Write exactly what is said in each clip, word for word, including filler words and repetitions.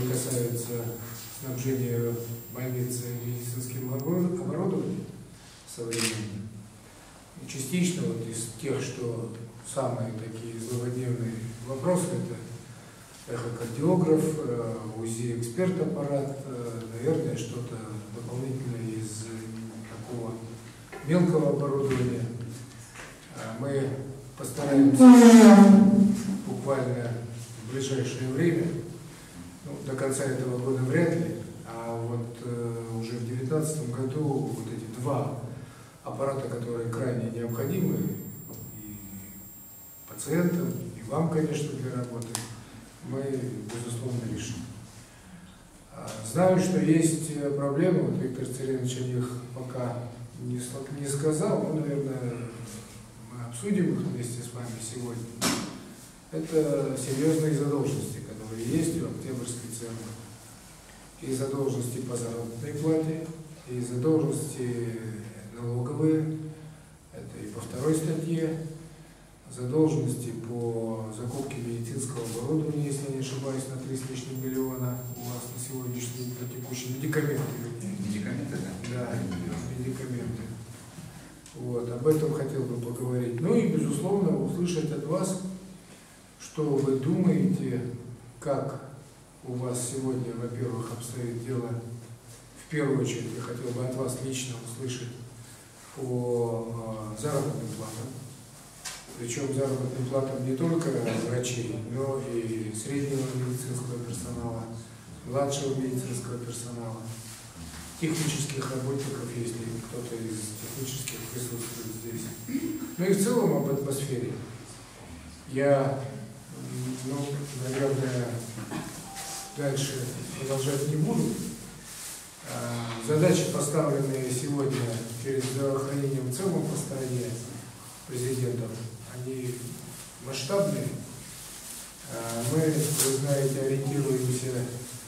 Касается снабжения больницы медицинским оборудованием современным. И частично вот из тех, что самые такие злободневные вопросы, это эхокардиограф, УЗИ эксперт-аппарат, наверное, что-то дополнительное из такого мелкого оборудования. Мы постараемся буквально в ближайшее время, ну, до конца этого года вряд ли, а вот э, уже в две тысячи девятнадцатом году вот эти два аппарата, которые крайне необходимы и пациентам, и вам, конечно, для работы, мы, безусловно, решим. Знаю, что есть проблемы, вот Виктор Царевич о них пока не, не сказал, но, наверное, мы обсудим их вместе с вами сегодня. Это серьезные задолженности, которые есть у Октябрьской церкви. И задолженности по заработной плате, и задолженности налоговые, это и по второй статье, задолженности по закупке медицинского оборудования, если я не ошибаюсь, на три с лишним миллиона у вас на сегодняшний день, по текущим медикаменты. Медикаменты, да? Да, медикаменты. Вот, об этом хотел бы поговорить. Ну и, безусловно, услышать от вас, что вы думаете, как у вас сегодня, во-первых, обстоит дело, в первую очередь, я хотел бы от вас лично услышать по заработным платам. Причем заработным платам не только врачей, но и среднего медицинского персонала, младшего медицинского персонала, технических работников, если кто-то из технических присутствует здесь. Ну и в целом об атмосфере. Я, ну, наверное, дальше продолжать не буду. Задачи, поставленные сегодня перед здравоохранением в целом по стране президентом, они масштабные. Мы, вы знаете, ориентируемся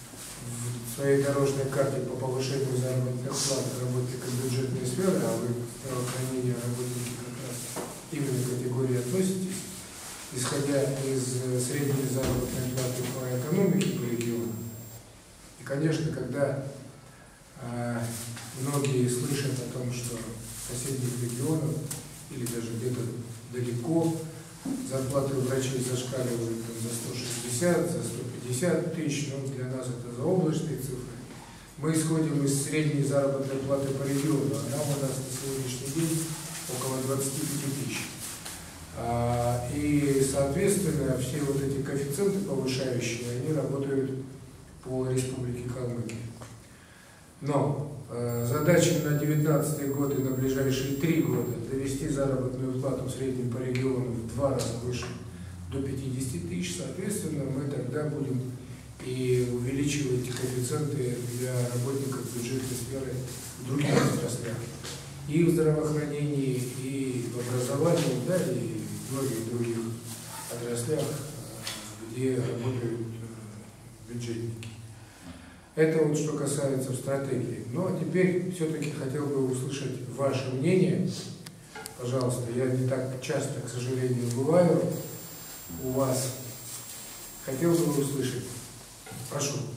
в своей дорожной карте по повышению заработных плат работников бюджетной сферы, а вы к здравоохранению работники как раз именно категории относитесь, исходя из средней заработной платы по экономике по региону. И, конечно, когда э, многие слышат о том, что в соседних регионах или даже где-то далеко зарплаты врачей зашкаливают там, за сто шестьдесят, за сто пятьдесят тысяч, но для нас это заоблачные цифры. Мы исходим из средней заработной платы по региону, а там у нас на сегодняшний день около двадцати пяти тысяч. А, и, соответственно, все вот эти коэффициенты повышающие, они работают по Республике Калмыкия. Но э, задача на две тысячи девятнадцатый год и на ближайшие три года довести заработную плату в среднем по региону в два раза выше, до пятидесяти тысяч. Соответственно, мы тогда будем и увеличивать коэффициенты для работников бюджетной сферы в других отраслях. И в здравоохранении, и в образовании, да, и в многих других отраслях, где работают бюджетники. Это вот что касается стратегии. Ну а теперь все-таки хотел бы услышать ваше мнение. Пожалуйста, я не так часто, к сожалению, бываю у вас. Хотел бы услышать. Прошу.